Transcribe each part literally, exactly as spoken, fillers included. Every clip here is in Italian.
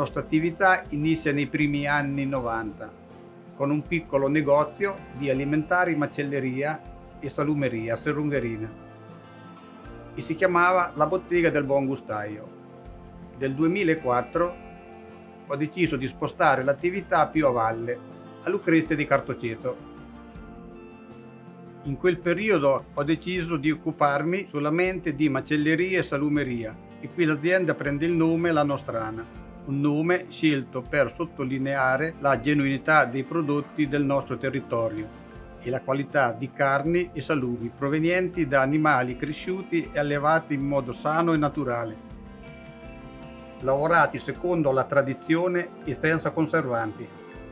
nostra attività inizia nei primi anni novanta con un piccolo negozio di alimentari, macelleria e salumeria a Serrungherina e si chiamava La Bottega del Buon Gustaio. Nel duemilaquattro ho deciso di spostare l'attività più a valle, a Lucrezia di Cartoceto. In quel periodo ho deciso di occuparmi solamente di macelleria e salumeria e qui l'azienda prende il nome La Nostrana, un nome scelto per sottolineare la genuinità dei prodotti del nostro territorio e la qualità di carni e salumi provenienti da animali cresciuti e allevati in modo sano e naturale, lavorati secondo la tradizione e senza conservanti.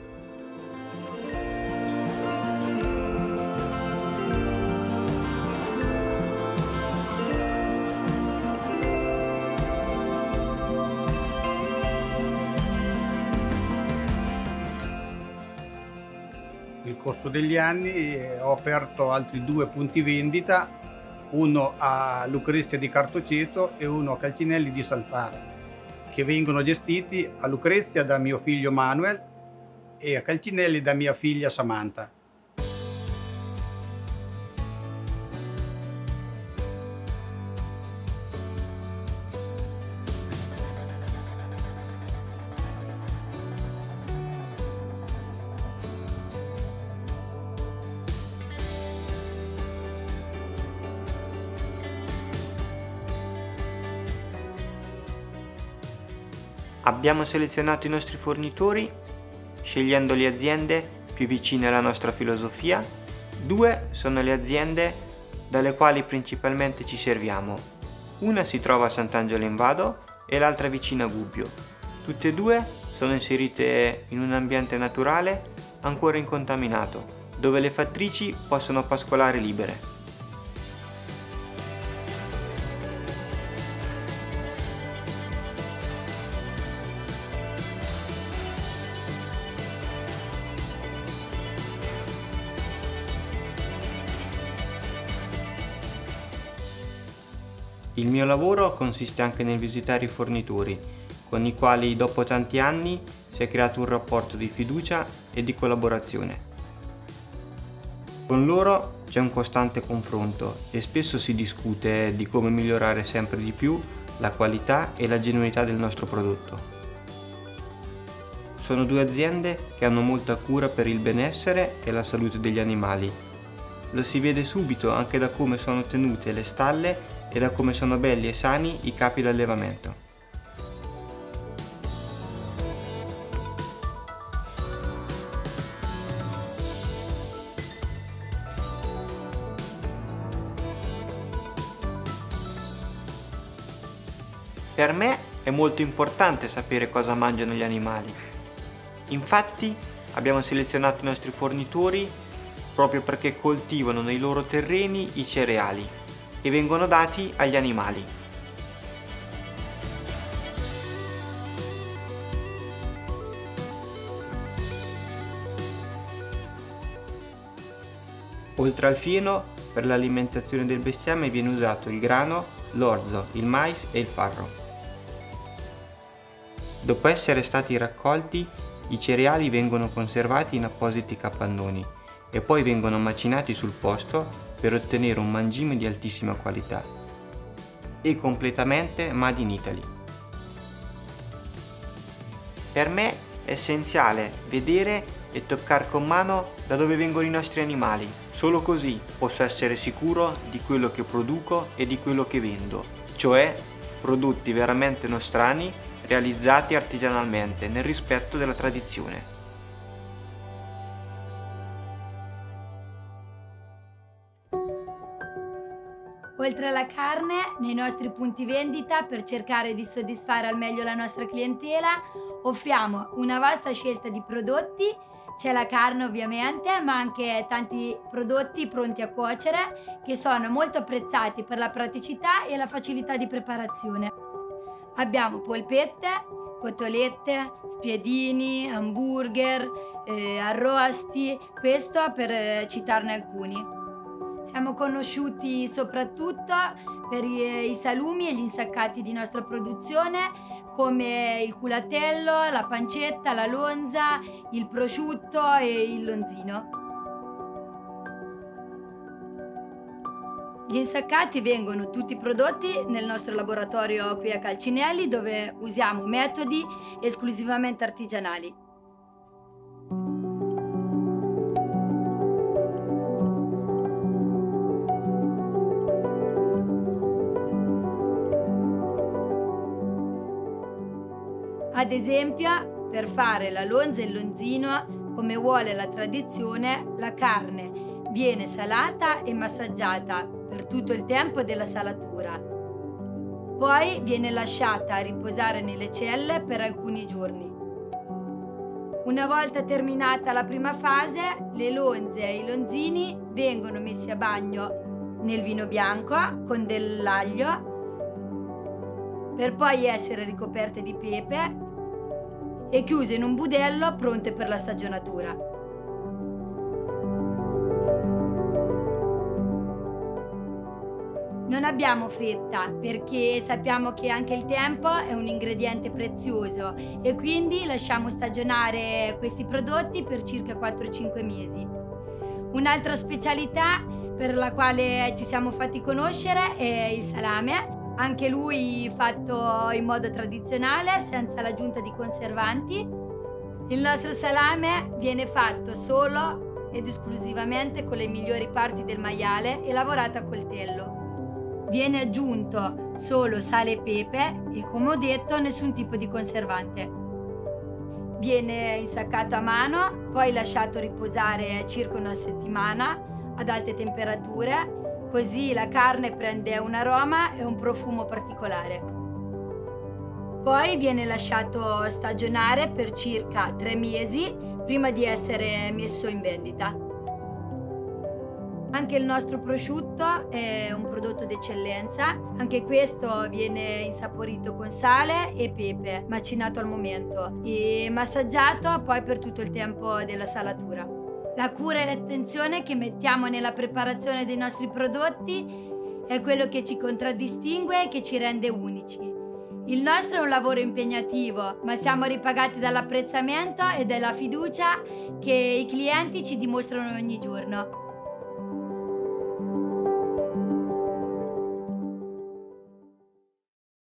Nel corso degli anni ho aperto altri due punti vendita, uno a Lucrezia di Cartoceto e uno a Calcinelli di Saltara, che vengono gestiti a Lucrezia da mio figlio Manuel e a Calcinelli da mia figlia Samantha. Abbiamo selezionato i nostri fornitori scegliendo le aziende più vicine alla nostra filosofia. Due sono le aziende dalle quali principalmente ci serviamo. Una si trova a Sant'Angelo in Vado e l'altra vicino a Gubbio. Tutte e due sono inserite in un ambiente naturale ancora incontaminato, dove le fattrici possono pascolare libere. Il mio lavoro consiste anche nel visitare i fornitori, con i quali dopo tanti anni si è creato un rapporto di fiducia e di collaborazione. Con loro c'è un costante confronto e spesso si discute di come migliorare sempre di più la qualità e la genuinità del nostro prodotto. Sono due aziende che hanno molta cura per il benessere e la salute degli animali. Lo si vede subito anche da come sono tenute le stalle e da come sono belli e sani i capi d'allevamento. Per me è molto importante sapere cosa mangiano gli animali. Infatti abbiamo selezionato i nostri fornitori proprio perché coltivano nei loro terreni i cereali e vengono dati agli animali. Oltre al fieno, per l'alimentazione del bestiame viene usato il grano, l'orzo, il mais e il farro. Dopo essere stati raccolti, i cereali vengono conservati in appositi capannoni e poi vengono macinati sul posto per ottenere un mangime di altissima qualità e completamente made in Italy. Per me è essenziale vedere e toccare con mano da dove vengono i nostri animali. Solo così posso essere sicuro di quello che produco e di quello che vendo, cioè prodotti veramente nostrani realizzati artigianalmente nel rispetto della tradizione. Oltre alla carne, nei nostri punti vendita, per cercare di soddisfare al meglio la nostra clientela, offriamo una vasta scelta di prodotti. C'è la carne ovviamente, ma anche tanti prodotti pronti a cuocere che sono molto apprezzati per la praticità e la facilità di preparazione. Abbiamo polpette, cotolette, spiedini, hamburger, eh, arrosti, questo per eh, citarne alcuni. Siamo conosciuti soprattutto per i, i salumi e gli insaccati di nostra produzione, come il culatello, la pancetta, la lonza, il prosciutto e il lonzino. Gli insaccati vengono tutti prodotti nel nostro laboratorio qui a Calcinelli, dove usiamo metodi esclusivamente artigianali. Ad esempio, per fare la lonza e il lonzino, come vuole la tradizione, la carne viene salata e massaggiata per tutto il tempo della salatura. Poi viene lasciata riposare nelle celle per alcuni giorni. Una volta terminata la prima fase, le lonze e i lonzini vengono messi a bagno nel vino bianco con dell'aglio per poi essere ricoperte di pepe e chiuse in un budello pronte per la stagionatura. Non abbiamo fretta perché sappiamo che anche il tempo è un ingrediente prezioso e quindi lasciamo stagionare questi prodotti per circa quattro cinque mesi. Un'altra specialità per la quale ci siamo fatti conoscere è il salame. Anche lui fatto in modo tradizionale, senza l'aggiunta di conservanti. Il nostro salame viene fatto solo ed esclusivamente con le migliori parti del maiale e lavorato a coltello. Viene aggiunto solo sale e pepe e, come ho detto, nessun tipo di conservante. Viene insaccato a mano, poi lasciato riposare circa una settimana ad alte temperature. Così la carne prende un aroma e un profumo particolare. Poi viene lasciato stagionare per circa tre mesi prima di essere messo in vendita. Anche il nostro prosciutto è un prodotto d'eccellenza. Anche questo viene insaporito con sale e pepe, macinato al momento e massaggiato poi per tutto il tempo della salatura. La cura e l'attenzione che mettiamo nella preparazione dei nostri prodotti è quello che ci contraddistingue e che ci rende unici. Il nostro è un lavoro impegnativo, ma siamo ripagati dall'apprezzamento e dalla fiducia che i clienti ci dimostrano ogni giorno.